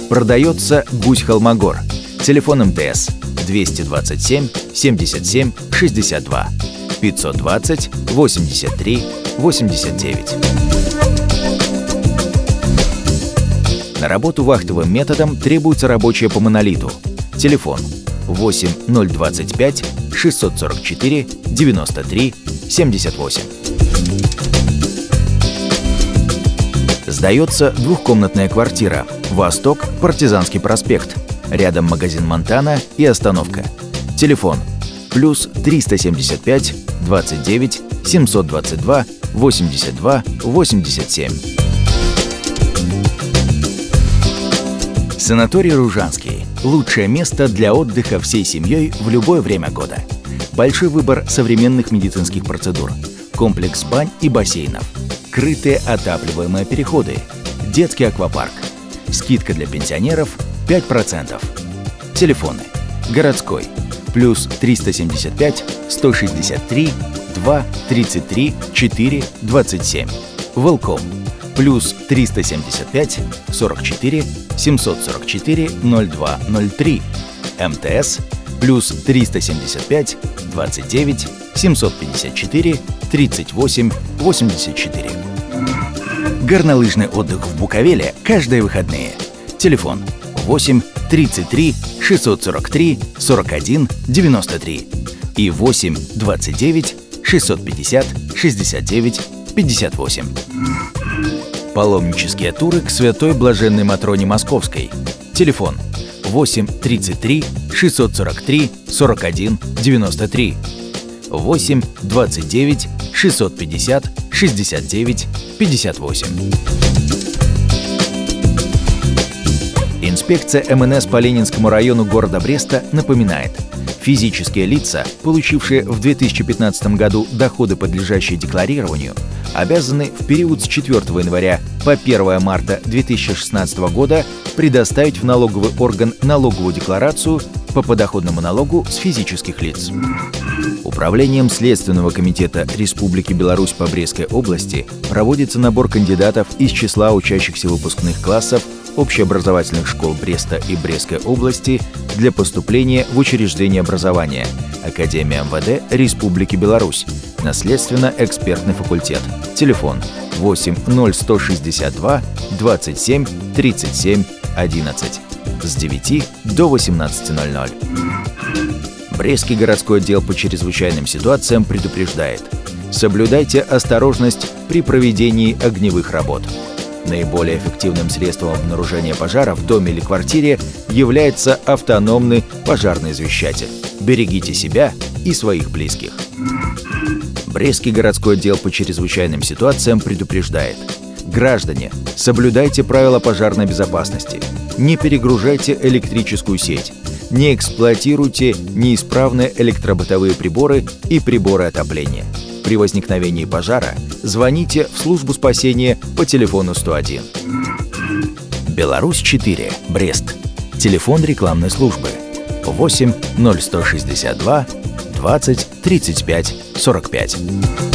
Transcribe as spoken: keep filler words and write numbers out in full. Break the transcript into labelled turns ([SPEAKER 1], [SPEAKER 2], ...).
[SPEAKER 1] Продается «Гусь Холмогор». Телефон эм тэ эс двести двадцать семь семьдесят семь шестьдесят два пятьсот двадцать восемьдесят три восемьдесят девять. На работу вахтовым методом требуется рабочая по монолиту. Телефон восемь ноль двадцать пять шестьсот сорок четыре девяносто три семьдесят восемь. Сдается двухкомнатная квартира. Восток, Партизанский проспект. Рядом магазин «Монтана» и остановка. Телефон плюс триста семьдесят пять двадцать девять семьсот двадцать два восемьдесят два восемьдесят семь. Санаторий Ружанский. Лучшее место для отдыха всей семьей в любое время года. Большой выбор современных медицинских процедур. Комплекс бань и бассейнов. Крытые отапливаемые переходы. Детский аквапарк. Скидка для пенсионеров пять процентов. Телефоны. Городской. Плюс триста семьдесят пять сто шестьдесят три два тридцать три четыре двадцать семь. Велком. Плюс триста семьдесят пять сорок четыре семьсот сорок четыре ноль два ноль три. эм тэ эс. Плюс триста семьдесят пять двадцать девять семьсот пятьдесят четыре тридцать восемь восемьдесят четыре. Горнолыжный отдых в Буковеле каждые выходные. Телефон восемь тридцать три шестьсот сорок три сорок один девяносто три и восемь двадцать девять шестьсот пятьдесят шестьдесят девять пятьдесят восемь. Паломнические туры к Святой Блаженной Матроне Московской. Телефон восемь тридцать три шестьсот сорок три сорок один девяносто три, восемь двадцать девять шестьсот пятьдесят шестьдесят девять пятьдесят восемь. Инспекция эм эн эс по Ленинскому району города Бреста напоминает: физические лица, получившие в две тысячи пятнадцатом году доходы, подлежащие декларированию, обязаны в период с четвёртого января по первое марта две тысячи шестнадцатого года предоставить в налоговый орган налоговую декларацию по подоходному налогу с физических лиц. Управлением Следственного комитета Республики Беларусь по Брестской области проводится набор кандидатов из числа учащихся выпускных классов общеобразовательных школ Бреста и Брестской области для поступления в учреждение образования Академия эм вэ дэ Республики Беларусь на Следственно-экспертный факультет. Телефон восемь ноль сто шестьдесят два двадцать семь тридцать семь одиннадцать с девяти до восемнадцати ноль ноль. Брестский городской отдел по чрезвычайным ситуациям предупреждает: соблюдайте осторожность при проведении огневых работ. Наиболее эффективным средством обнаружения пожара в доме или квартире является автономный пожарный извещатель. Берегите себя и своих близких. Брестский городской отдел по чрезвычайным ситуациям предупреждает: граждане, соблюдайте правила пожарной безопасности, не перегружайте электрическую сеть, не эксплуатируйте неисправные электробытовые приборы и приборы отопления. При возникновении пожара звоните в службу спасения по телефону сто один. Беларусь четыре, Брест. Телефон рекламной службы восемь ноль сто шестьдесят два двадцать тридцать пять сорок пять.